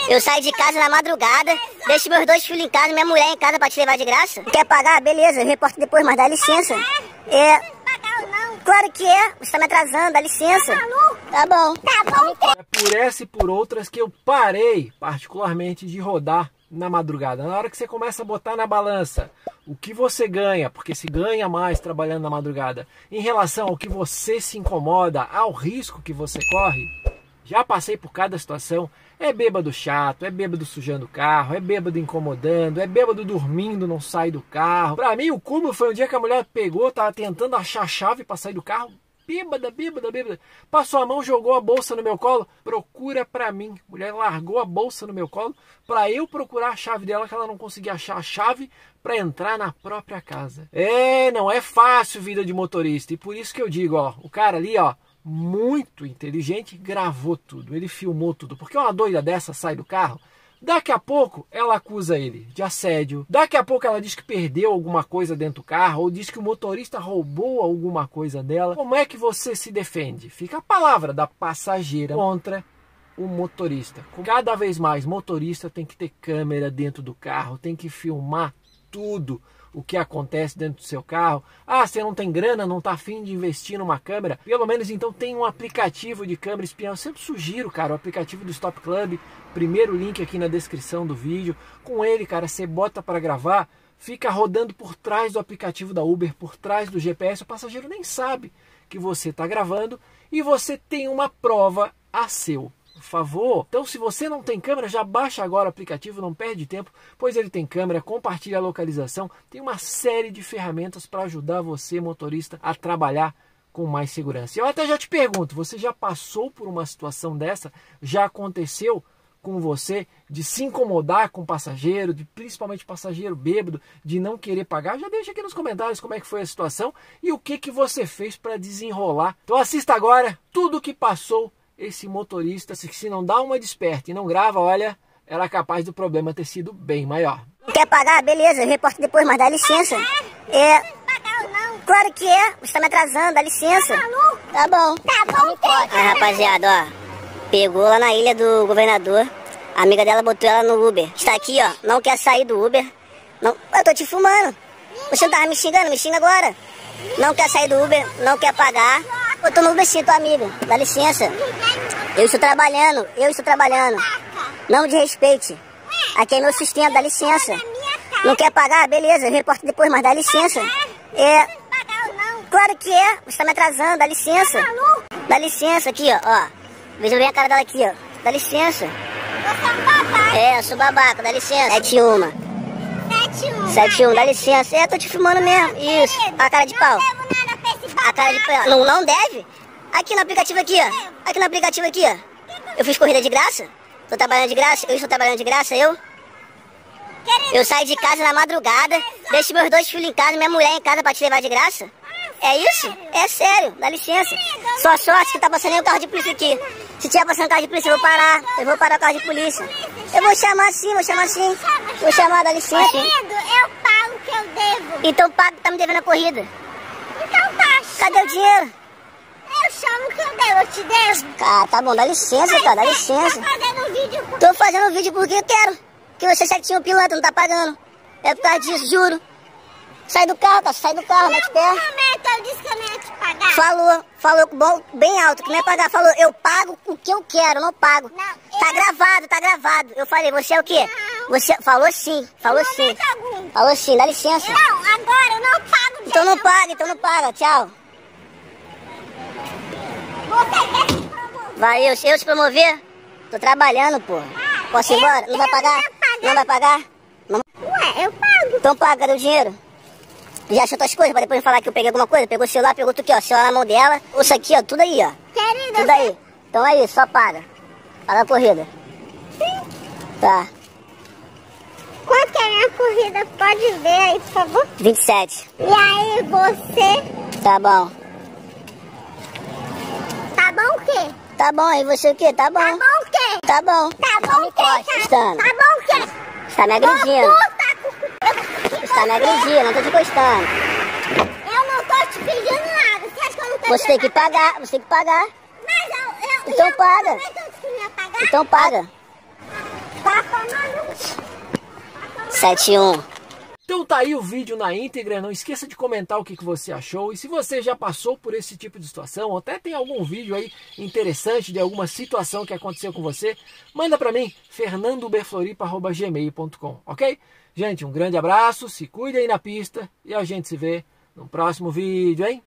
Eu saio de casa na madrugada, deixo meus 2 filhos em casa, minha mulher em casa pra te levar de graça. Quer pagar? Beleza, eu reporto depois, mas dá licença. Claro que é, você tá me atrasando, dá licença. Tá bom. É por essa e por outras que eu parei, particularmente, de rodar na madrugada. Na hora que você começa a botar na balança o que você ganha, porque se ganha mais trabalhando na madrugada, em relação ao que você se incomoda, ao risco que você corre, já passei por cada situação. É bêbado chato, é bêbado sujando o carro, é bêbado incomodando, é bêbado dormindo, não sai do carro. Pra mim, o cúmulo foi um dia que a mulher pegou, tava tentando achar a chave pra sair do carro. Bêbada. Passou a mão, jogou a bolsa no meu colo. Procura pra mim. A mulher largou a bolsa no meu colo pra eu procurar a chave dela, que ela não conseguia achar a chave pra entrar na própria casa. Não é fácil vida de motorista. E por isso que eu digo, ó, o cara ali, ó, muito inteligente, gravou tudo, ele filmou tudo, porque uma doida dessa sai do carro, daqui a pouco ela acusa ele de assédio, daqui a pouco ela diz que perdeu alguma coisa dentro do carro, ou diz que o motorista roubou alguma coisa dela. Como é que você se defende? Fica a palavra da passageira contra o motorista. Cada vez mais motorista tem que ter câmera dentro do carro, tem que filmar tudo o que acontece dentro do seu carro. Você não tem grana, não tá afim de investir numa câmera? Pelo menos então tem um aplicativo de câmera espião. Eu sempre sugiro, cara, o aplicativo do Stop Club. Primeiro link aqui na descrição do vídeo. Com ele, cara, você bota para gravar, fica rodando por trás do aplicativo da Uber, por trás do GPS. O passageiro nem sabe que você tá gravando e você tem uma prova a seu favor. Então, se você não tem câmera, já baixa agora o aplicativo, não perde tempo, pois ele tem câmera, compartilha a localização, tem uma série de ferramentas para ajudar você, motorista, a trabalhar com mais segurança. E eu até já te pergunto, você já passou por uma situação dessa? Já aconteceu com você de se incomodar com passageiro, de principalmente passageiro bêbado, de não querer pagar? Já deixa aqui nos comentários como é que foi a situação e o que você fez para desenrolar. Então assista agora tudo o que passou esse motorista. Se não dá uma desperta e não grava, olha, era capaz do problema ter sido bem maior. Quer pagar? Beleza, eu reporto depois, mas dá licença. Claro que é, você tá me atrasando, dá licença. Tá bom. Rapaziada, ó, pegou lá na ilha do governador, a amiga dela botou ela no Uber. Está aqui, ó, não quer sair do Uber. Não, eu tô te filmando. Você não tava me xingando? Me xinga agora. Não quer sair do Uber, não quer pagar. Eu tô no Uber sim, tua amiga, dá licença. Eu estou trabalhando. Não desrespeite. Aqui é meu sustento, dá licença. Não quer pagar? Beleza, eu reporto depois, mas dá licença. Claro que é, você tá me atrasando, dá licença. Dá licença aqui, ó. Veja bem a cara dela aqui, ó. Dá licença. Eu sou babaca, dá licença. 71, dá licença. Tô te filmando mesmo. Isso, a cara de pau. A cara de pau. Não deve? Aqui no aplicativo aqui, ó. Eu fiz corrida de graça? Tô trabalhando de graça? Eu estou trabalhando de graça, eu? Eu saio de casa na madrugada, deixo meus 2 filhos em casa, minha mulher em casa pra te levar de graça? É isso? É sério, dá licença. Só sorte que tá passando nem o carro de polícia aqui. Se tiver passando carro de polícia, eu vou parar. Eu vou parar o carro de polícia. Eu vou chamar sim. Vou chamar, dá licença. Querido, eu pago o que eu devo. Então paga, tá me devendo a corrida. Então tá. Cadê o dinheiro? Eu chamo o que eu devo, eu te devo. Tá bom, dá licença, cara, dá licença. Tá fazendo vídeo por... Tô fazendo vídeo porque eu quero. Que você certinho pilantra, não tá pagando. É por causa disso, juro. Sai do carro, mete pé. Eu disse que eu não ia te pagar. Falou bom, bem alto, que não é pagar. Falou, eu pago o que eu quero, não pago. Não, tá gravado. Eu falei, você é o quê? Não. Você falou sim. Falou sim, dá licença. Não, agora eu não pago. Então não paga, tchau. Vai, eu te promover? Tô trabalhando, pô. Posso ir embora? Não vai pagar? Não vai pagar? Não. Ué, eu pago. Então paga, cadê o dinheiro? Já achou tuas coisas pra depois falar que eu peguei alguma coisa? Pegou o celular, pegou tudo aqui, ó. Celular na mão dela. Isso aqui, ó, tudo aí, ó. Querida, tudo aí. Então é isso, só paga. Paga a corrida. Sim. Tá. Quanto que é a minha corrida? Pode ver aí, por favor. 27. E aí, você? Tá bom. Tá bom o quê? Tá bom, aí você o quê? Tá bom. Tá bom o quê? Tá bom. Tá bom o quê? Tá bom o quê? Você tá me agredindo. Você tá me agredindo, não tô te encostando. Eu não tô te pedindo nada. Você acha que eu não tô Você tem que pagar, você tem que pagar. Mas Então paga. Então paga. Então paga. 71. Então tá aí o vídeo na íntegra, não esqueça de comentar o que você achou. E se você já passou por esse tipo de situação, ou até tem algum vídeo aí interessante de alguma situação que aconteceu com você, manda pra mim, fernandoberfloripa@gmail.com, ok? Gente, um grande abraço, se cuide aí na pista e a gente se vê no próximo vídeo, hein?